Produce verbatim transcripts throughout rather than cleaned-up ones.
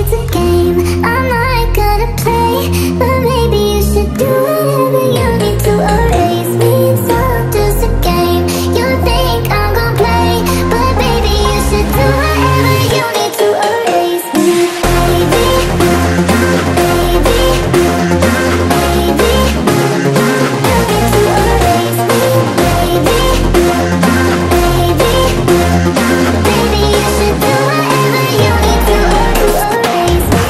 it's a game I'm not gonna play, but maybe you should do whatever you need to erase me. It's all just a game. You think I'm gonna play, but baby you should do whatever you need to erase me. Baby, baby, baby, you need to erase me. Baby, baby, baby, you should do whatever you need to erase me.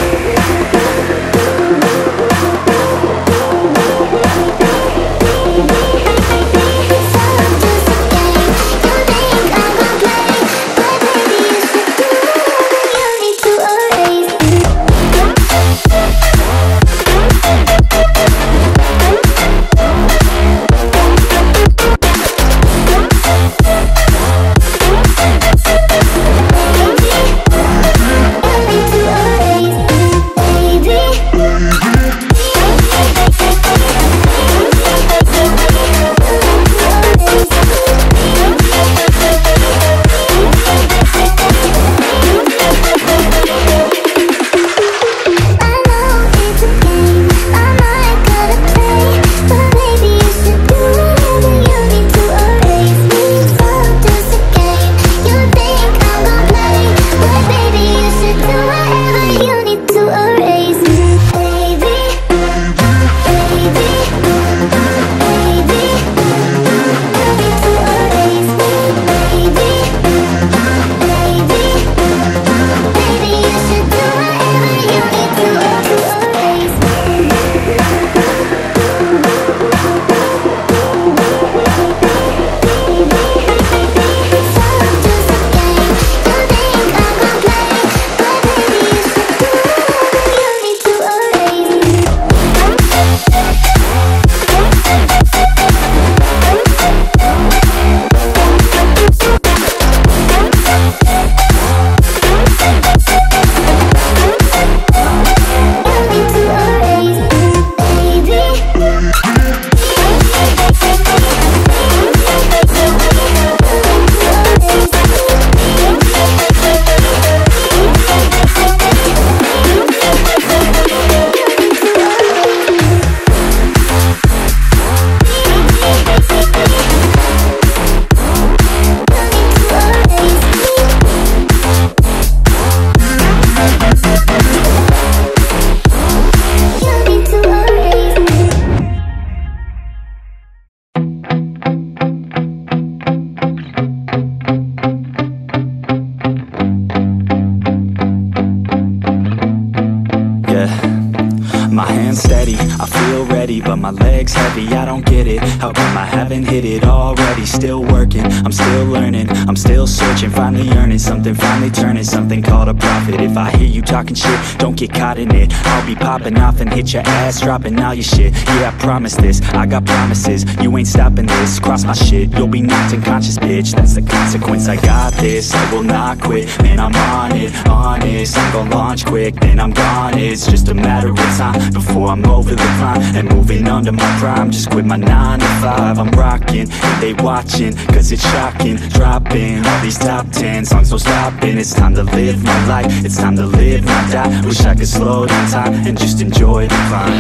But my leg's heavy, I don't get it. How come I haven't hit it already? Still working, I'm still learning, I'm still searching, finally earning something, finally turning something called a profit. If I hear you talking shit, don't get caught in it. I'll be popping off and hit your ass, dropping all your shit. Yeah, I promise this, I got promises. You ain't stopping this, cross my shit, you'll be knocked unconscious, bitch. That's the consequence, I got this, I will not quit. Man, I'm on it, honest, I'm gonna launch quick, then I'm gone. It's just a matter of time before I'm over the climb and moving under my prime. Just quit my nine to five, I'm rocking, and they watching, cause it's shocking. Dropping all these top ten songs, no stopping. It's time to live my life, it's time to live, not die. Wish I could slow down time and just enjoy the climb.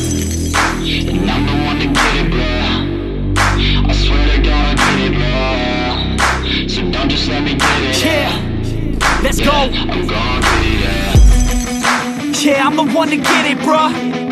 And I'm the one to get it, bro. I swear to God I get it, bro. So don't just let me get it. Yeah, let's yeah, go. I'm gon' get it, yeah. Yeah, I'm the one to get it, bro.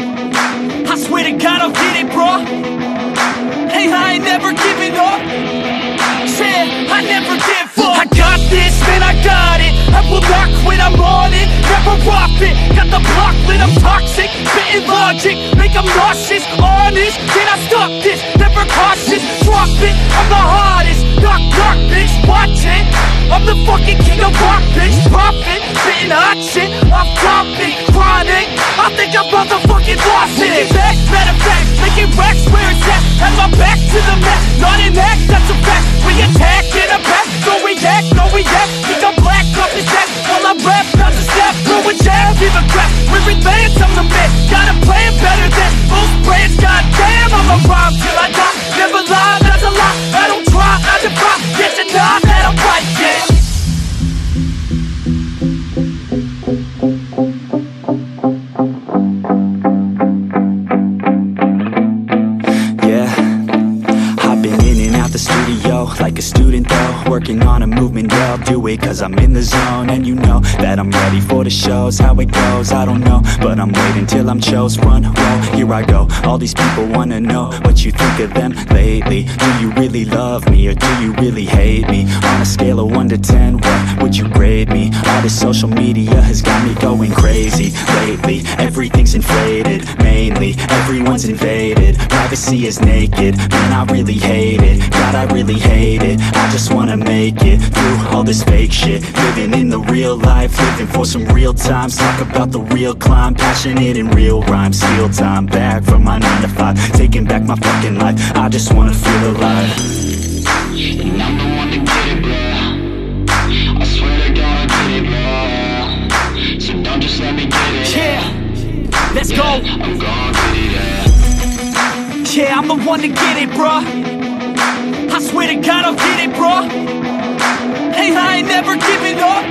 I swear to God I'll get it, bro. Hey, I ain't never giving up. Yeah, I never give up. I got this, man, I got it. I will not quit, I'm on it. Never off it. Got the block lit, I'm toxic. Spitting logic, make them nauseous. Honest, can I stop this? Never cautious, drop it. I'm the hardest. Knock, knock, bitch, watch it. I'm the fucking king of rock, bitch. Profit, spitting hot shit. Off topic, chronic. I think I'm motherfucking lost it. Making back, matter of fact, making racks where it's at. Have my back to the mat, not an act, that's a fact. We attack in a back, no react, no react. Think I'm black off his neck, while I rap, not a step. Throw a jab, give a crap. We're advanced, I'm the man. Gotta play it better than most brands. Goddamn, I'm a rhyme till I die. Never lie, that's a lie. I don't try, I defy. Yes and nah, that I'm right, yeah. the studio like a student though, working on a movement, yeah, I'll do it cause I'm in the zone. And you know that I'm ready for the shows, how it goes, I don't know, but I'm waiting till I'm chose. Run, roll, here I go, all these people wanna know what you think of them lately. Do you really love me, or do you really hate me? On a scale of one to ten, what would you grade me? All this social media has got me going crazy lately. Everything's inflated, mainly, everyone's invaded. Privacy is naked, man, I really hate it. God, I really hate it. I just wanna make it through all this fake shit. Living in the real life, living for some real times. Talk about the real climb, passionate in real rhymes. Steal time back from my nine to five, taking back my fucking life. I just wanna feel alive. And I'm the one to get it, bro. I swear to God I get it, bro. So don't just let me get it. Yeah, let's yeah, go. I'm gonna get it, yeah. Yeah, I'm the one to get it, bruh. I swear to God I'll get it, bruh. Hey, I ain't never giving up.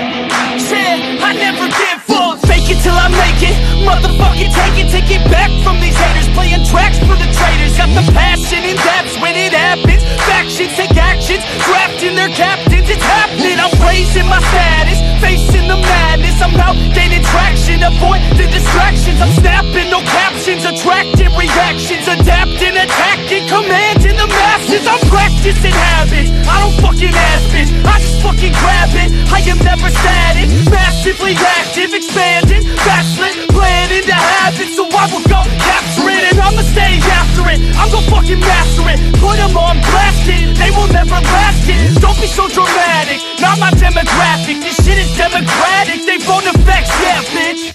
Yeah, I never give up. Fake it till I make it, motherfucking take it. Take it back from these haters, playing tracks for the traitors. Got the passion and that's when it happens. Factions take actions, drafting their captains. It's happening, I'm raising my status, facing the madness. I'm out gaining traction, avoid the distractions. I'm snapping, no captions, attracting reactions. Adapting, attacking, commanding the masses. I'm practicing habits, I don't fucking ask bitch, I just fucking grab it. I am never static, massively active, expanding, backslid, planning to have it. So I will go capture it, and I'ma stay after it. I'm gon' fucking master it, put them on blast it. They will never last it, don't be so dramatic. Not my demographic, this shit is democratic. They phone effects, yeah bitch.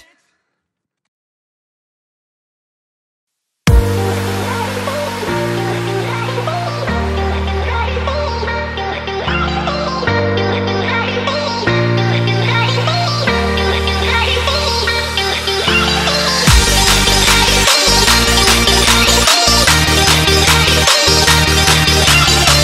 We'll be right back.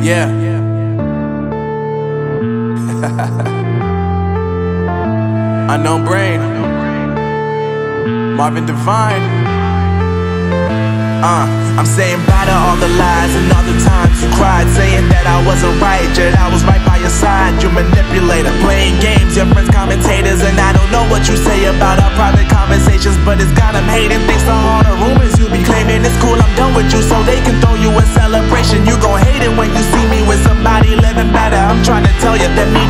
Yeah. Unknown Brain, Marvin Devine. Uh, I'm saying bye to all the lies and all the times you cried, saying that I wasn't right, yet I was right by your side. You manipulator, playing games, your friends commentators, and I don't know what you say about our private conversations, but it's got them hating. Thanks to all the rumors you be claiming. It's cool, I'm done with you, so they can throw you a celebration. You gon' hate it when you see me with somebody living better. I'm trying to tell you that me